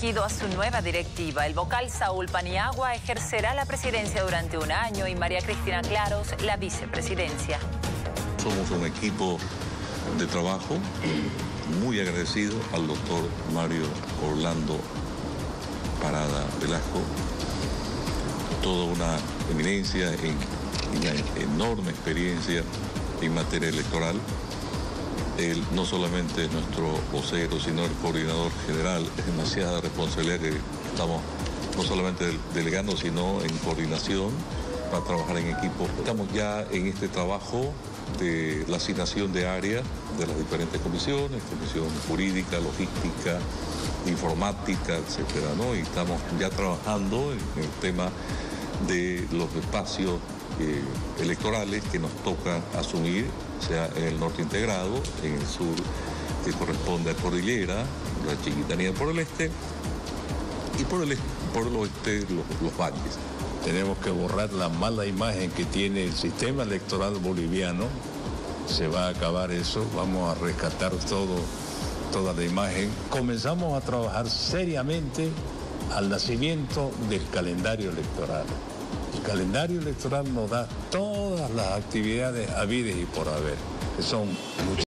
elegido a su nueva directiva. El vocal Saúl Paniagua ejercerá la presidencia durante un año y María Cristina Claros la vicepresidencia. Somos un equipo de trabajo muy agradecido al doctor Mario Orlando Parada Velasco, toda una eminencia y una enorme experiencia en materia electoral. Él no solamente es nuestro vocero, sino el coordinador general. Es demasiada responsabilidad que estamos no solamente delegando, sino en coordinación para trabajar en equipo. Estamos ya en este trabajo de la asignación de áreas de las diferentes comisiones, comisión jurídica, logística, informática, etcétera, ¿no? Y estamos ya trabajando en el tema de los espacios electorales que nos toca asumir, sea en el norte integrado, en el sur que corresponde a Cordillera, la Chiquitanía por el este, y por el oeste los valles. Tenemos que borrar la mala imagen que tiene el sistema electoral boliviano. Se va a acabar eso, vamos a rescatar toda la imagen. Comenzamos a trabajar seriamente al nacimiento del calendario electoral. El calendario electoral nos da todas las actividades habidas y por haber, que son muchas.